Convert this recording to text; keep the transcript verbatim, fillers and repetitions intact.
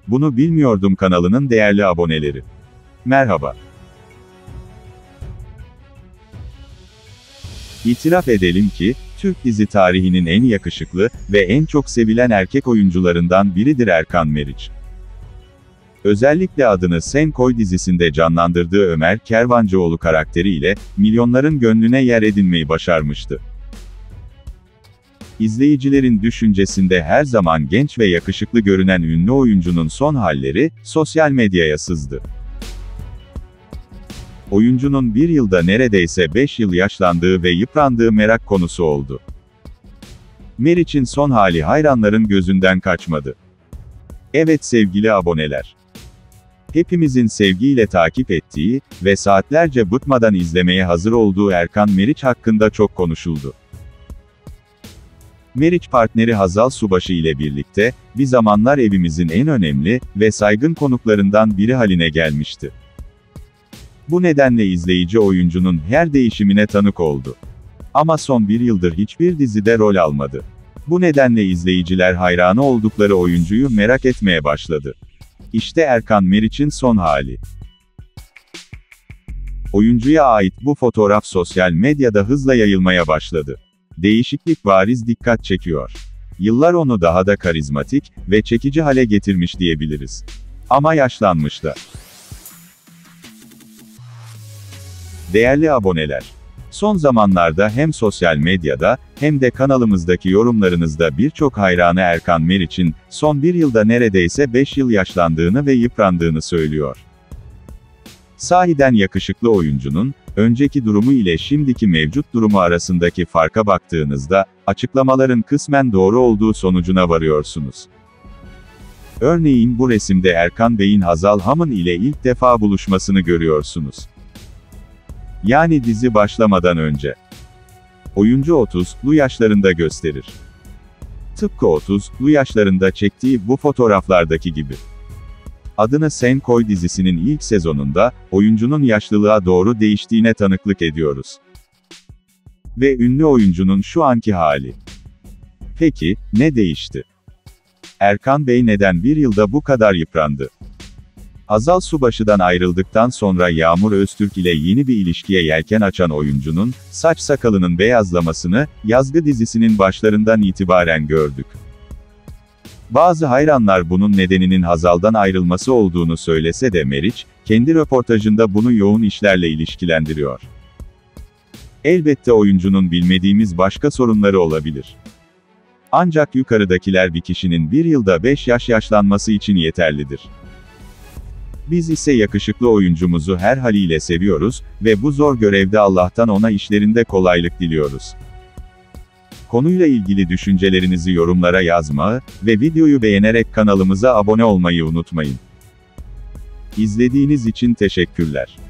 Bunu Bilmiyordum kanalının değerli aboneleri. Merhaba. İtiraf edelim ki, Türk dizi tarihinin en yakışıklı ve en çok sevilen erkek oyuncularından biridir Erkan Meriç. Özellikle adını Sen Koy dizisinde canlandırdığı Ömer Kervancıoğlu karakteriyle, milyonların gönlüne yer edinmeyi başarmıştı. İzleyicilerin düşüncesinde her zaman genç ve yakışıklı görünen ünlü oyuncunun son halleri, sosyal medyaya sızdı. Oyuncunun bir yılda neredeyse beş yıl yaşlandığı ve yıprandığı merak konusu oldu. Meriç'in son hali hayranların gözünden kaçmadı. Evet sevgili aboneler. Hepimizin sevgiyle takip ettiği ve saatlerce bıkmadan izlemeye hazır olduğu Erkan Meriç hakkında çok konuşuldu. Meriç partneri Hazal Subaşı ile birlikte, bir zamanlar evimizin en önemli ve saygın konuklarından biri haline gelmişti. Bu nedenle izleyici oyuncunun her değişimine tanık oldu. Ama son bir yıldır hiçbir dizide rol almadı. Bu nedenle izleyiciler hayranı oldukları oyuncuyu merak etmeye başladı. İşte Erkan Meriç'in son hali. Oyuncuya ait bu fotoğraf sosyal medyada hızla yayılmaya başladı. Değişiklik bariz dikkat çekiyor. Yıllar onu daha da karizmatik ve çekici hale getirmiş diyebiliriz. Ama yaşlanmış da. Değerli aboneler, son zamanlarda hem sosyal medyada, hem de kanalımızdaki yorumlarınızda birçok hayranı Erkan Meriç'in, son bir yılda neredeyse beş yıl yaşlandığını ve yıprandığını söylüyor. Sahiden yakışıklı oyuncunun, önceki durumu ile şimdiki mevcut durumu arasındaki farka baktığınızda, açıklamaların kısmen doğru olduğu sonucuna varıyorsunuz. Örneğin bu resimde Erkan Bey'in Hazal Hamın ile ilk defa buluşmasını görüyorsunuz. Yani dizi başlamadan önce. Oyuncu otuzlu yaşlarında gösterir. Tıpkı otuzlu yaşlarında çektiği bu fotoğraflardaki gibi. Adını Sen Koy dizisinin ilk sezonunda, oyuncunun yaşlılığa doğru değiştiğine tanıklık ediyoruz. Ve ünlü oyuncunun şu anki hali. Peki, ne değişti? Erkan Bey neden bir yılda bu kadar yıprandı? Hazal Subaşı'dan ayrıldıktan sonra Yağmur Öztürk ile yeni bir ilişkiye yelken açan oyuncunun, saç sakalının beyazlamasını, Yazgı dizisinin başlarından itibaren gördük. Bazı hayranlar bunun nedeninin Hazal'dan ayrılması olduğunu söylese de Meriç, kendi röportajında bunu yoğun işlerle ilişkilendiriyor. Elbette oyuncunun bilmediğimiz başka sorunları olabilir. Ancak yukarıdakiler bir kişinin bir yılda beş yaş yaşlanması için yeterlidir. Biz ise yakışıklı oyuncumuzu her haliyle seviyoruz ve bu zor görevde Allah'tan ona işlerinde kolaylık diliyoruz. Konuyla ilgili düşüncelerinizi yorumlara yazmayı ve videoyu beğenerek kanalımıza abone olmayı unutmayın. İzlediğiniz için teşekkürler.